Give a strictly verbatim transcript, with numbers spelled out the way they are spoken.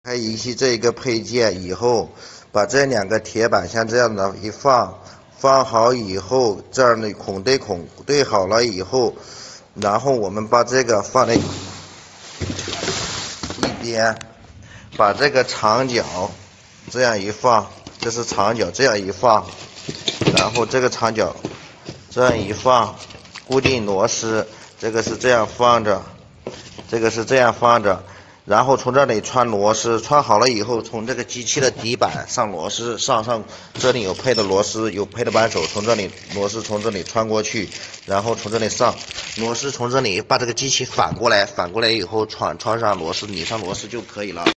开仪器这一个配件以后，把这两个铁板像这样的一放，放好以后，这样的孔对孔对好了以后，然后我们把这个放在一边，把这个长角这样一放，这是长角这样一放，然后这个长角这样一放，固定螺丝，这个是这样放着，这个是这样放着。然后从这里穿螺丝，穿好了以后，从这个机器的底板上螺丝，上上这里有配的螺丝，有配的扳手，从这里螺丝从这里穿过去，然后从这里上螺丝，从这里把这个机器反过来，反过来以后穿穿上螺丝，拧上螺丝就可以了。